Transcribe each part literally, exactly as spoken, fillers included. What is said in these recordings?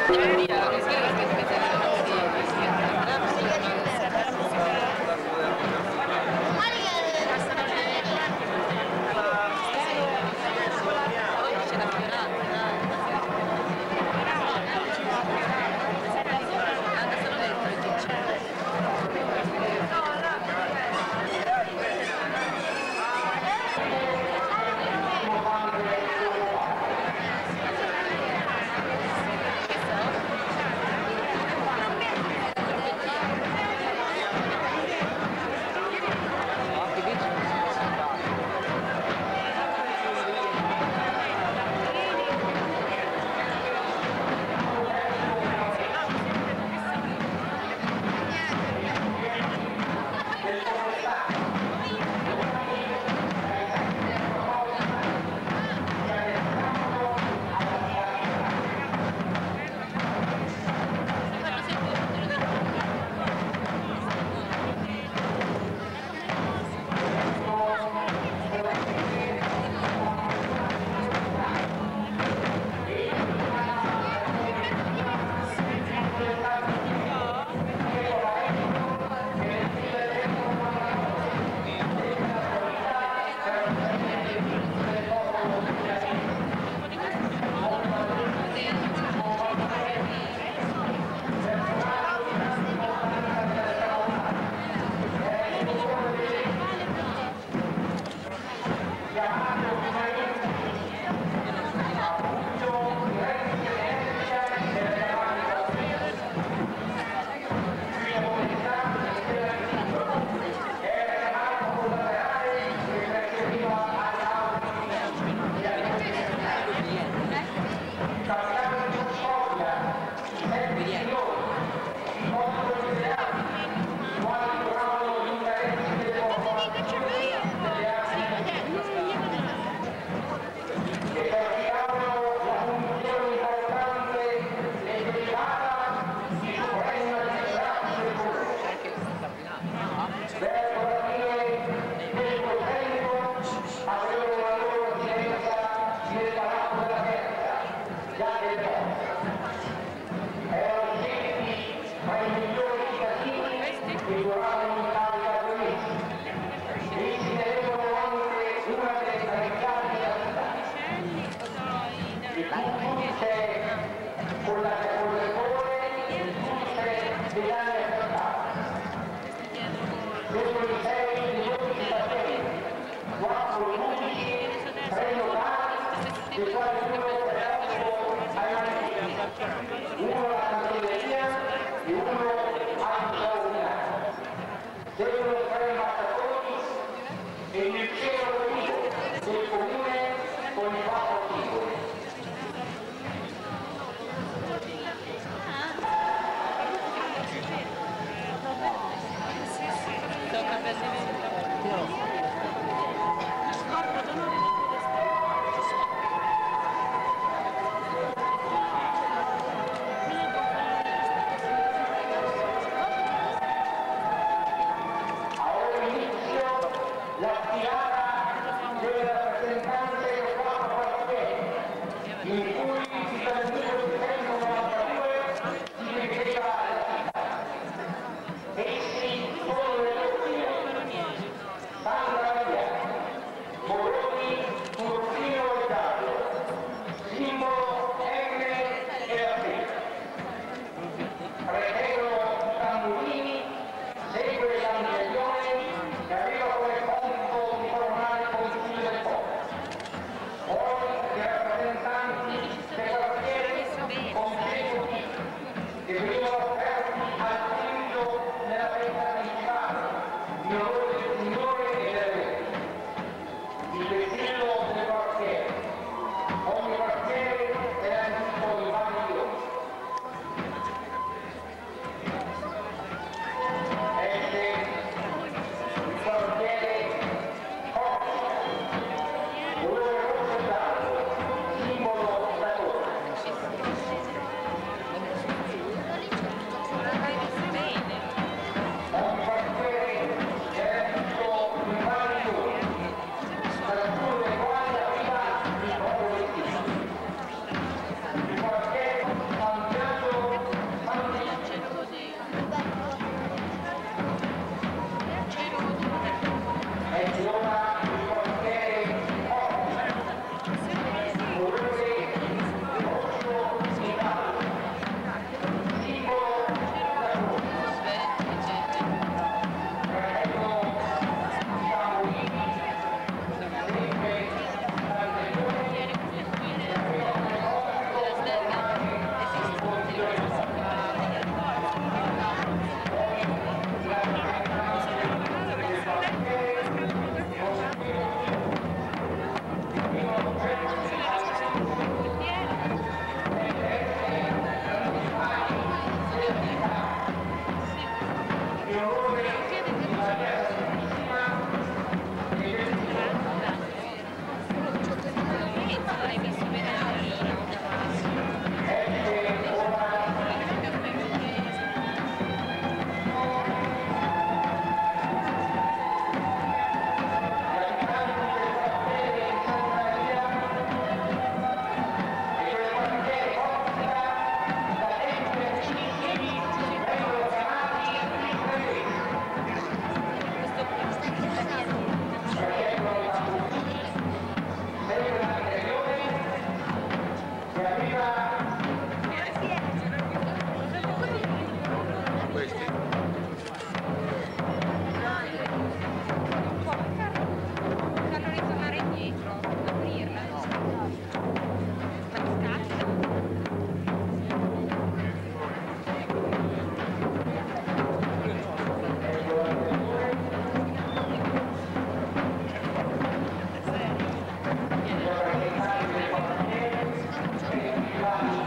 Poi i rappresentanti dei quartieri Grazie.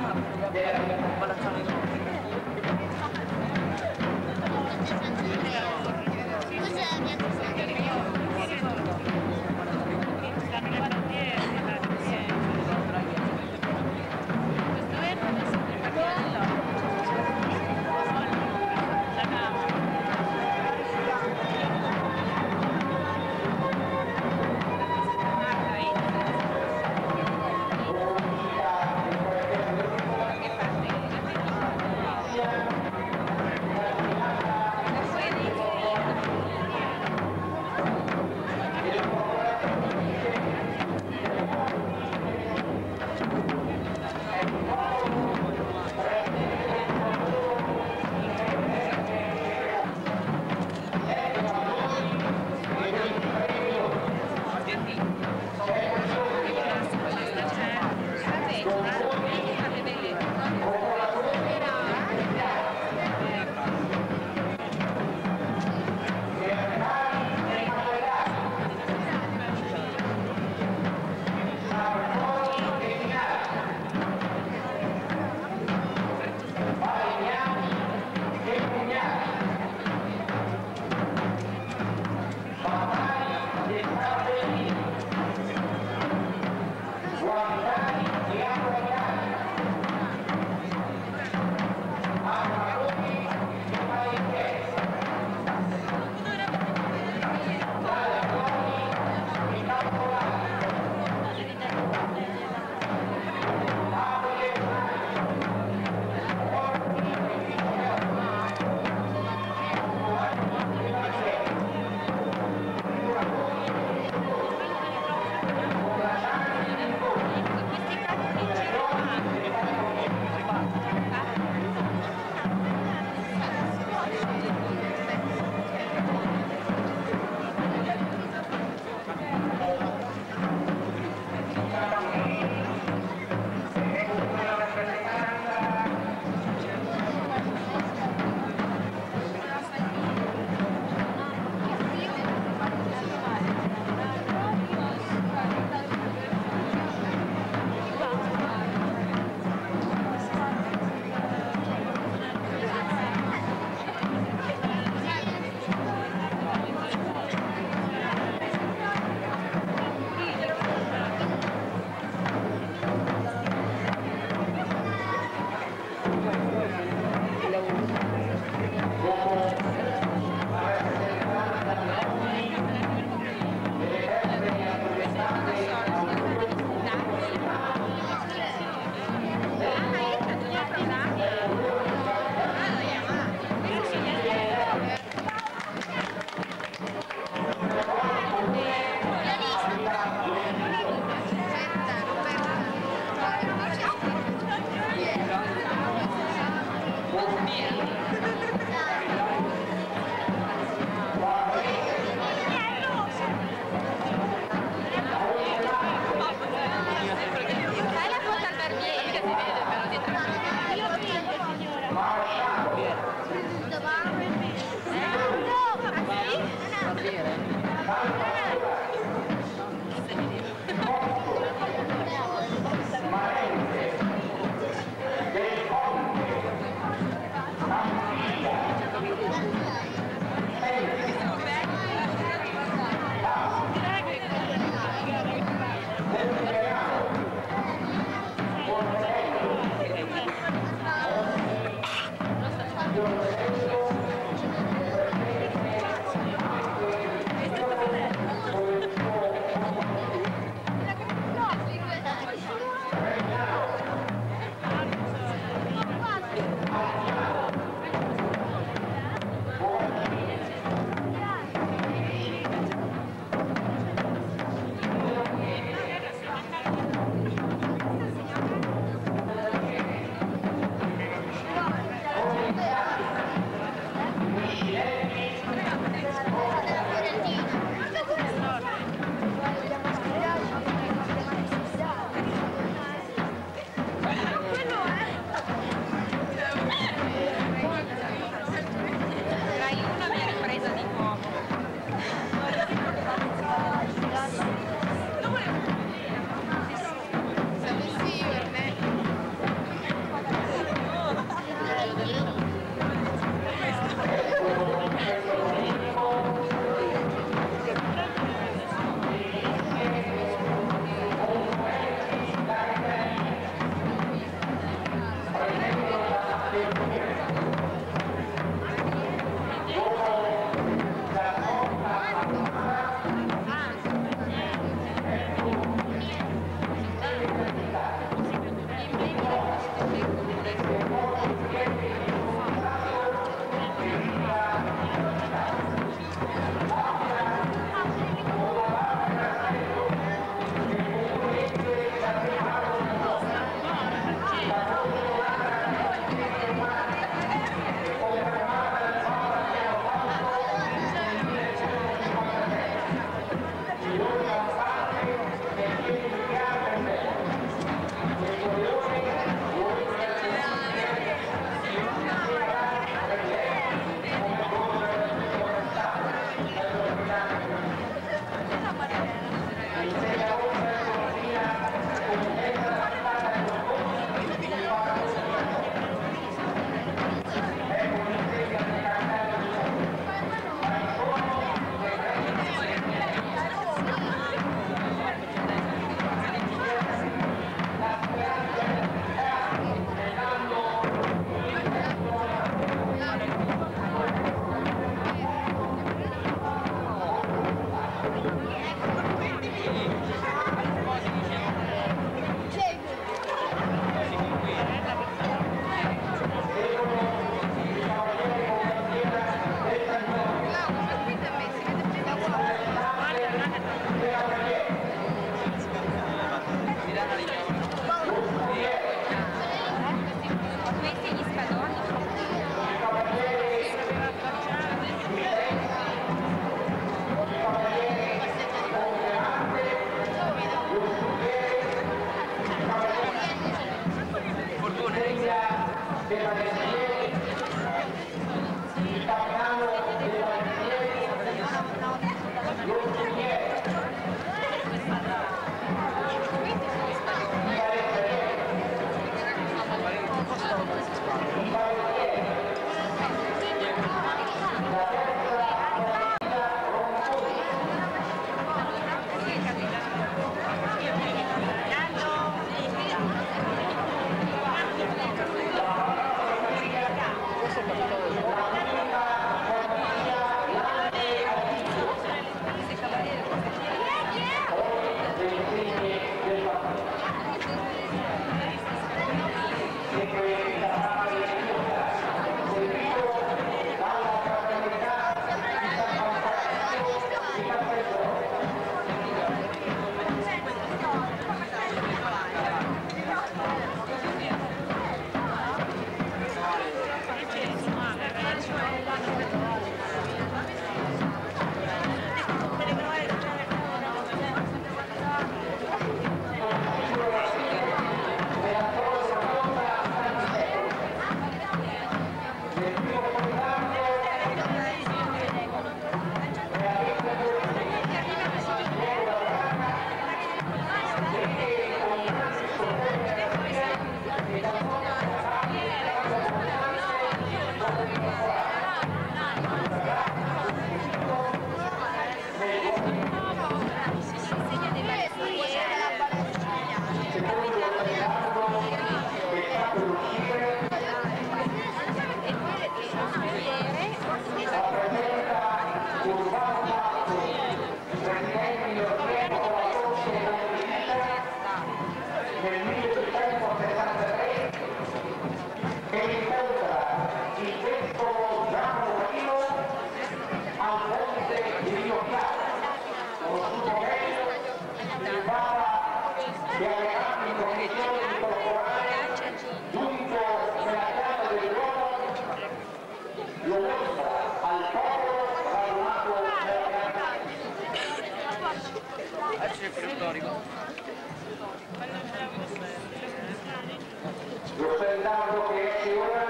Lo spettacolo che esce ora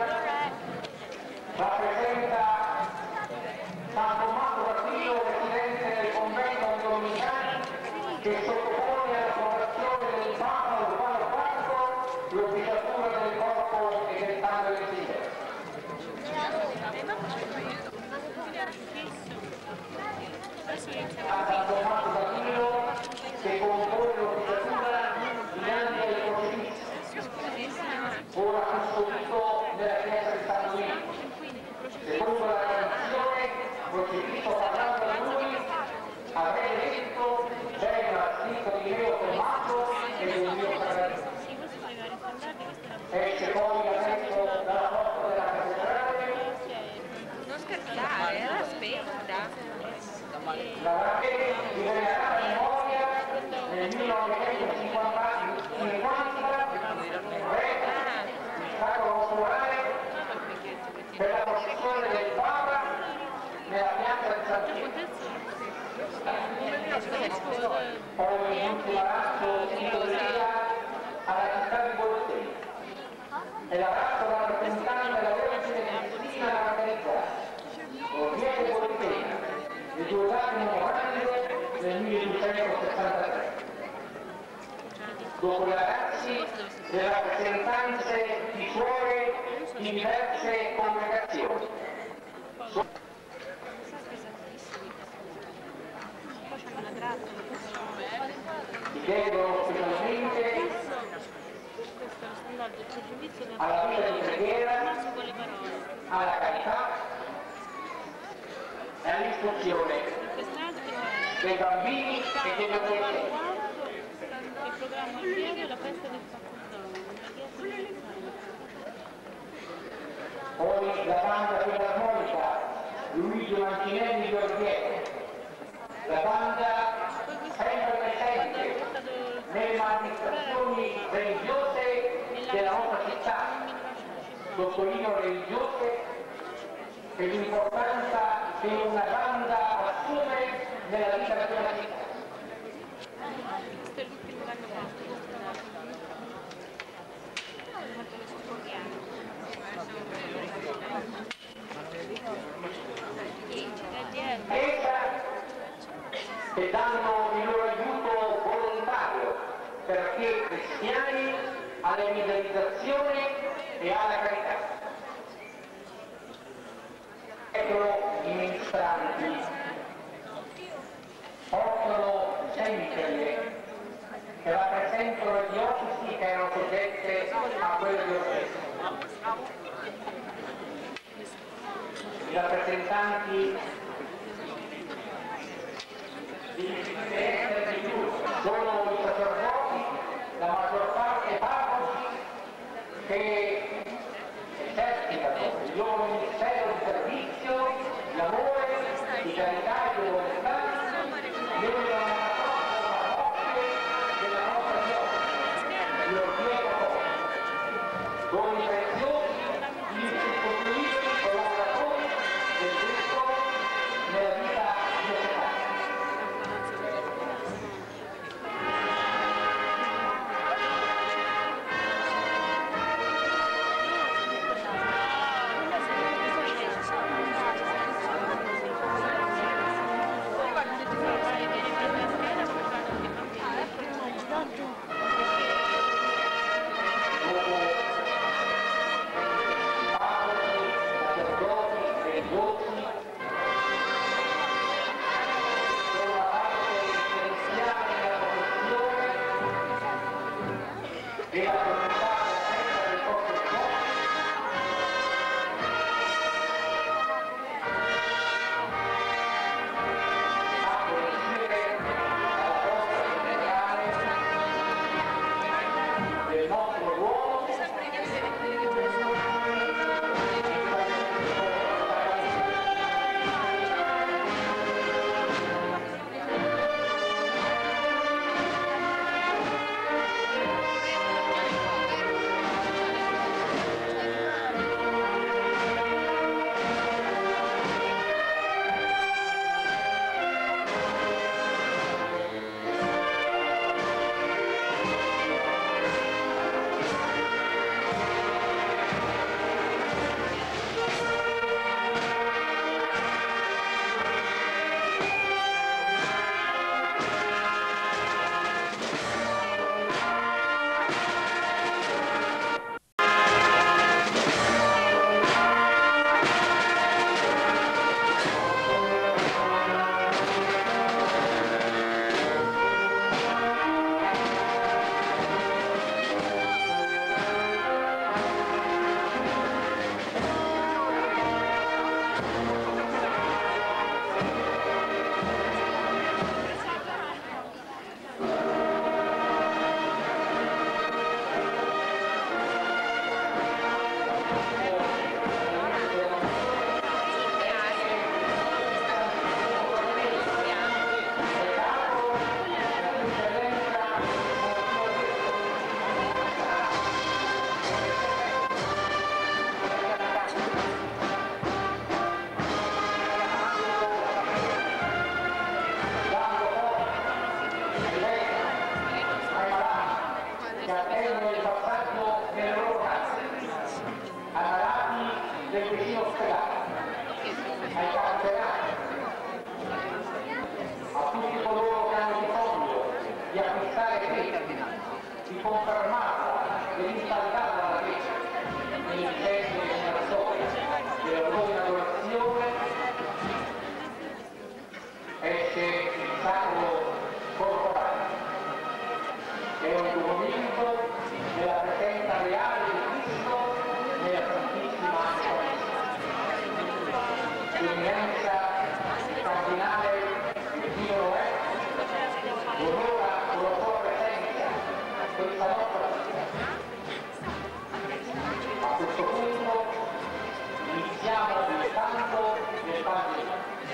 rappresenta San Tommaso d'Aquino, residente del convento dei Dominicani, che sottopone all'approvazione del Papa Urbano quarto l'officiatura del corpo e del sangue del Signore. A San Tommaso d'Aquino che compone l'officiatura dinanzi al crocifissa, ora custodito nella chiesa di San Luigi. Secondo la tradizione, crocifisso parlando a lui, avrebbe detto: venga scritto di mio Tommaso e del mio Sagrado. Esce poi adesso dalla e l'abbraccio da rappresentante della Vergine Cristina Margherita, Orvieto Politena, il due Giacomo Morando nel milleduecentosessantatré. Dopo i ragazzi le rappresentanze di suore di diverse congregazioni. Ti chiedo specialmente alla vita di preghiera, alla carità e all'istruzione dei bambini e degli adolescenti. Il programma insieme la festa del facoltà. Poi la banda filarmonica Luigi Mancinelli di Orvieto, la banda sempre presente nelle manifestazioni religiose della nostra città, sottolineo religiose, per l'importanza che una banda assume nella vita della città. Questo è l'ultimo che hanno fatto. Che danno il loro aiuto volontario perché cristiani all'evangelizzazione e alla carità. Ecco i ministranti portano sempre che rappresentano le diocesi che erano soggette a quelle diocesi. I rappresentanti sono i sacerdoti, la maggior parte parroci che esercitano il loro ministero di servizio, di amore, di carità e di volontà nella parrocchia della nostra diocesi, di Orvieto, doni preziosi, insostituibili collaboratori del Cristo nella vita diocesana. radicata dalla Chiesa nel centro della storia della loro inaugurazione esce il Sacro Corporale, è un documento della presenza reale di Cristo nella Santissima Eucaristia. L'immensa cardinale Pio Noè onora con la sua presenza questa nostra città. A questo punto iniziamo il canto del Vangelo.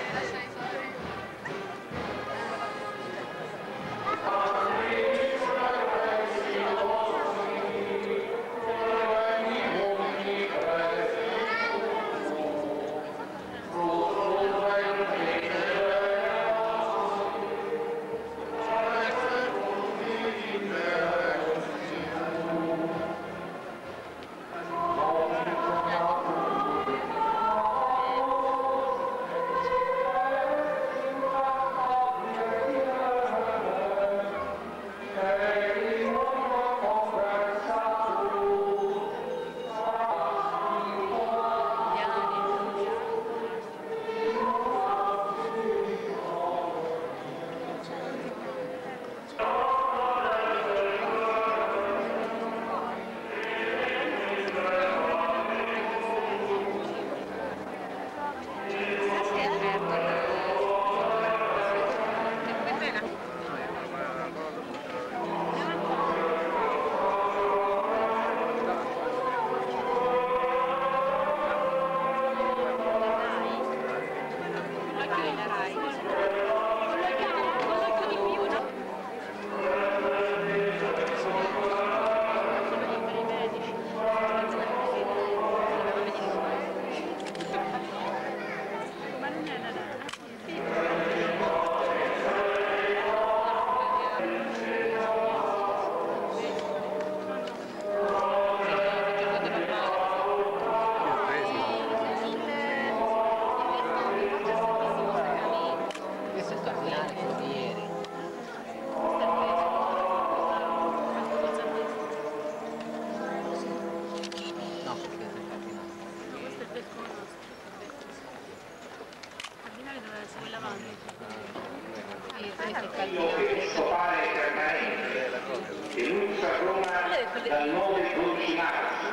Episcopale permanente denuncia a Roma dal nove al dodici marzo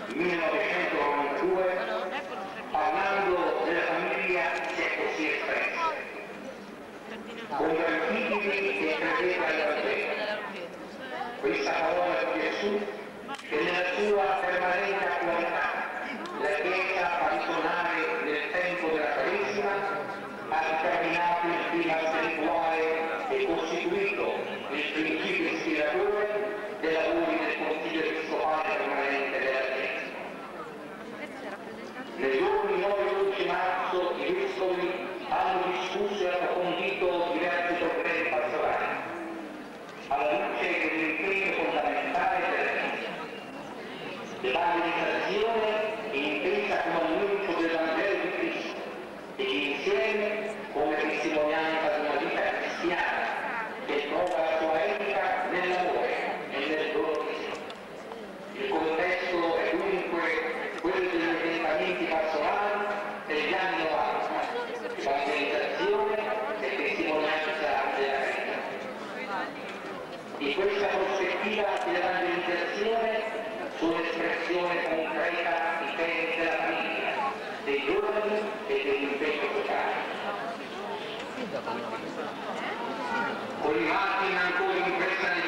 millenovecentonovantadue, parlando della famiglia si è così espressa: convertitevi e credete al Vangelo. Questa parola di Gesù che nella sua permanente attualità la Chiesa fa risuonare nel tempo della Quaresima ha determinato il clima spirituale e costituito il principio ispiratore dei lavori del Consiglio Episcopale Permanente della Chiesa. Nei giorni nove e dodici marzo i vescovi hanno discusso e approfondito diversi problemi pastorali alla luce dell'impegno fondamentale della Chiesa. L'evangelizzazione è intesa come annuncio del Vangelo di Cristo e insieme come testimonianza di una vita cristiana che trova la sua etica nell'amore e nel dono di sé. Il contesto è dunque quello degli orientamenti pastorali degli anni novanta, evangelizzazione e testimonianza della carità. In questa prospettiva dell'evangelizzazione sono espressione concreta di temi della famiglia, dei giovani e dell'impegno sociale. Con immagini ancora impressa